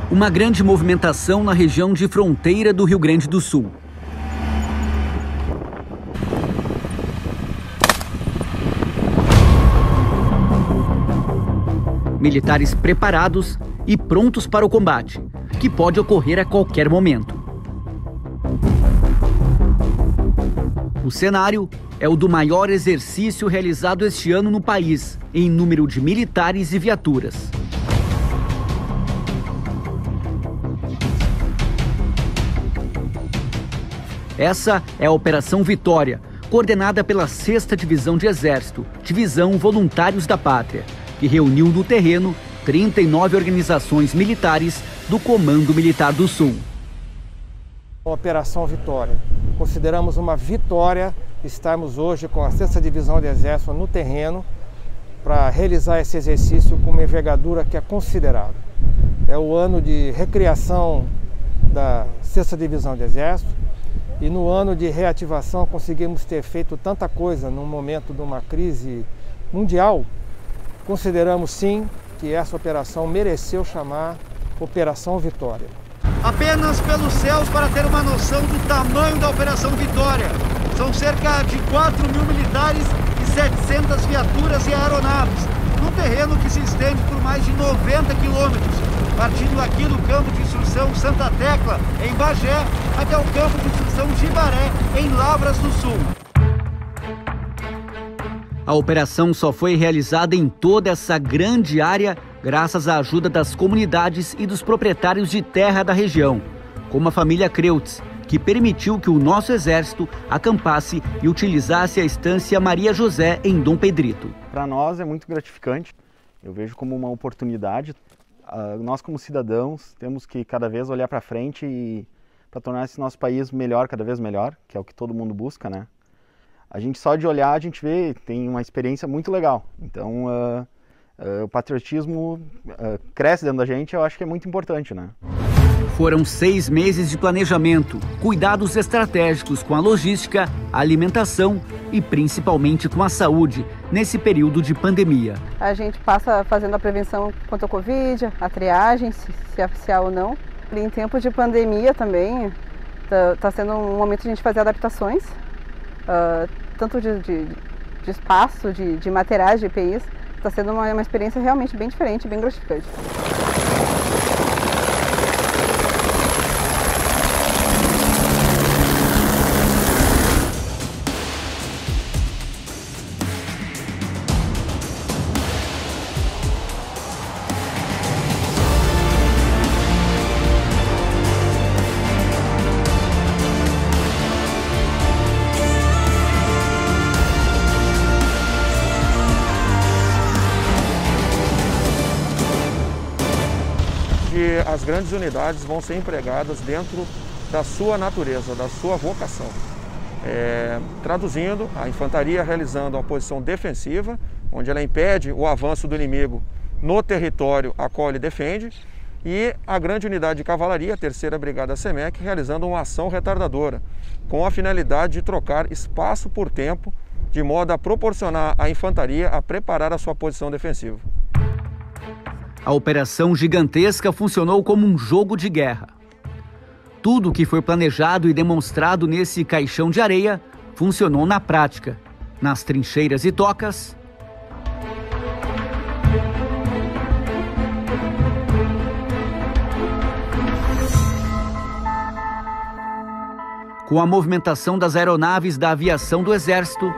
Uma grande movimentação na região de fronteira do Rio Grande do Sul. Militares preparados e prontos para o combate, que pode ocorrer a qualquer momento. O cenário é o do maior exercício realizado este ano no país, em número de militares e viaturas. Essa é a Operação Vitória, coordenada pela 6ª Divisão de Exército, Divisão Voluntários da Pátria, que reuniu no terreno 39 organizações militares do Comando Militar do Sul. Operação Vitória. Consideramos uma vitória estarmos hoje com a 6ª Divisão de Exército no terreno para realizar esse exercício com uma envergadura que é considerável. É o ano de recriação da 6ª Divisão de Exército. E no ano de reativação conseguimos ter feito tanta coisa num momento de uma crise mundial. Consideramos sim que essa operação mereceu chamar Operação Vitória. Apenas pelos céus para ter uma noção do tamanho da Operação Vitória. São cerca de 4.000 militares e 700 viaturas e aeronaves, num terreno que se estende por mais de 90 quilômetros, partindo aqui do campo de instrução Santa Tecla, em Bagé, até o campo de instrução Jibaré, em Lavras do Sul. A operação só foi realizada em toda essa grande área graças à ajuda das comunidades e dos proprietários de terra da região, como a família Creutz, que permitiu que o nosso exército acampasse e utilizasse a estância Maria José em Dom Pedrito. Para nós é muito gratificante, eu vejo como uma oportunidade. Nós como cidadãos temos que cada vez olhar para frente e para tornar esse nosso país melhor, cada vez melhor, que é o que todo mundo busca, né? A gente só de olhar, a gente vê, tem uma experiência muito legal. Então, o patriotismo cresce dentro da gente, eu acho que é muito importante, né? Foram 6 meses de planejamento, cuidados estratégicos com a logística, a alimentação e principalmente com a saúde, nesse período de pandemia. A gente passa fazendo a prevenção contra o Covid, a triagem, se há ou não. E em tempo de pandemia também, está sendo um momento de a gente fazer adaptações, tanto de espaço, de materiais, de EPIs. Está sendo uma experiência realmente bem diferente, bem gratificante. As grandes unidades vão ser empregadas dentro da sua natureza, da sua vocação. Traduzindo, a infantaria realizando uma posição defensiva, onde ela impede o avanço do inimigo no território a qual ele defende, e a grande unidade de cavalaria, a 3ª Brigada SEMEC, realizando uma ação retardadora, com a finalidade de trocar espaço por tempo, de modo a proporcionar à infantaria a preparar a sua posição defensiva. A operação gigantesca funcionou como um jogo de guerra. Tudo que foi planejado e demonstrado nesse caixão de areia funcionou na prática, nas trincheiras e tocas, com a movimentação das aeronaves da aviação do Exército,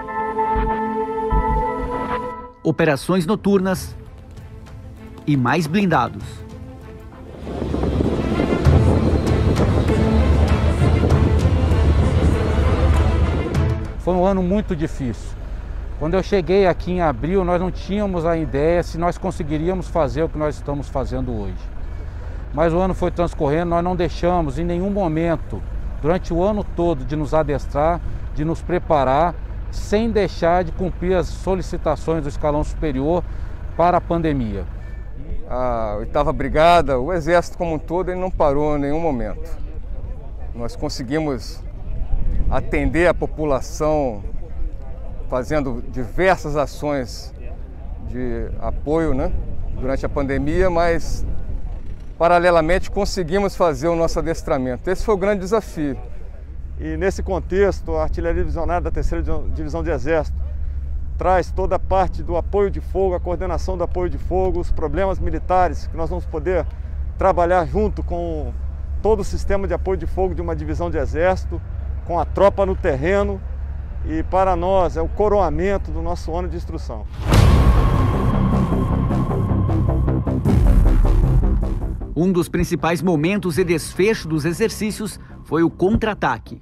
operações noturnas e mais blindados. Foi um ano muito difícil. Quando eu cheguei aqui em abril, nós não tínhamos a ideia se nós conseguiríamos fazer o que nós estamos fazendo hoje. Mas o ano foi transcorrendo, nós não deixamos em nenhum momento, durante o ano todo, de nos adestrar, de nos preparar, sem deixar de cumprir as solicitações do escalão superior para a pandemia. A 8ª Brigada, o Exército como um todo, ele não parou em nenhum momento. Nós conseguimos atender a população fazendo diversas ações de apoio, né, durante a pandemia, mas paralelamente conseguimos fazer o nosso adestramento. Esse foi o grande desafio. E nesse contexto, a Artilharia Divisionária da 3ª Divisão de Exército traz toda a parte do apoio de fogo, a coordenação do apoio de fogo, os problemas militares que nós vamos poder trabalhar junto com todo o sistema de apoio de fogo de uma divisão de exército, com a tropa no terreno, e para nós é o coroamento do nosso ano de instrução. Um dos principais momentos e desfecho dos exercícios foi o contra-ataque.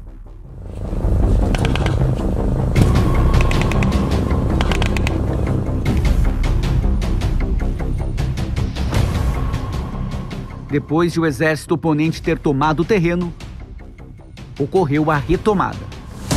Depois de o exército oponente ter tomado o terreno, ocorreu a retomada.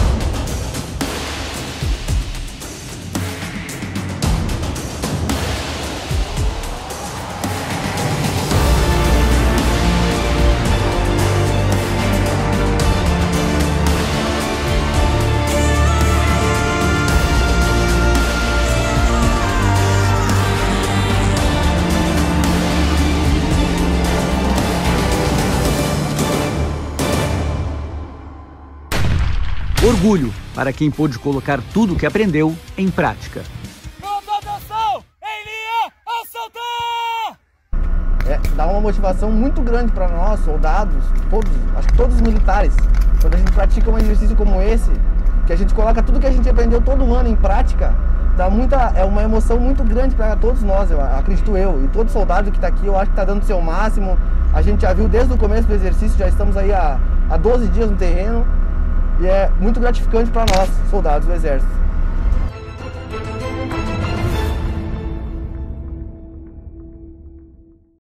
Orgulho para quem pôde colocar tudo o que aprendeu em prática. Atenção! Em linha, a saltar! Dá uma motivação muito grande para nós, soldados, acho que todos os militares, quando a gente pratica um exercício como esse, que a gente coloca tudo que a gente aprendeu todo ano em prática, é uma emoção muito grande para todos nós, acredito eu. E todo soldado que está aqui, eu acho que está dando o seu máximo. A gente já viu desde o começo do exercício, já estamos aí há 12 dias no terreno. E é muito gratificante para nós, soldados do Exército.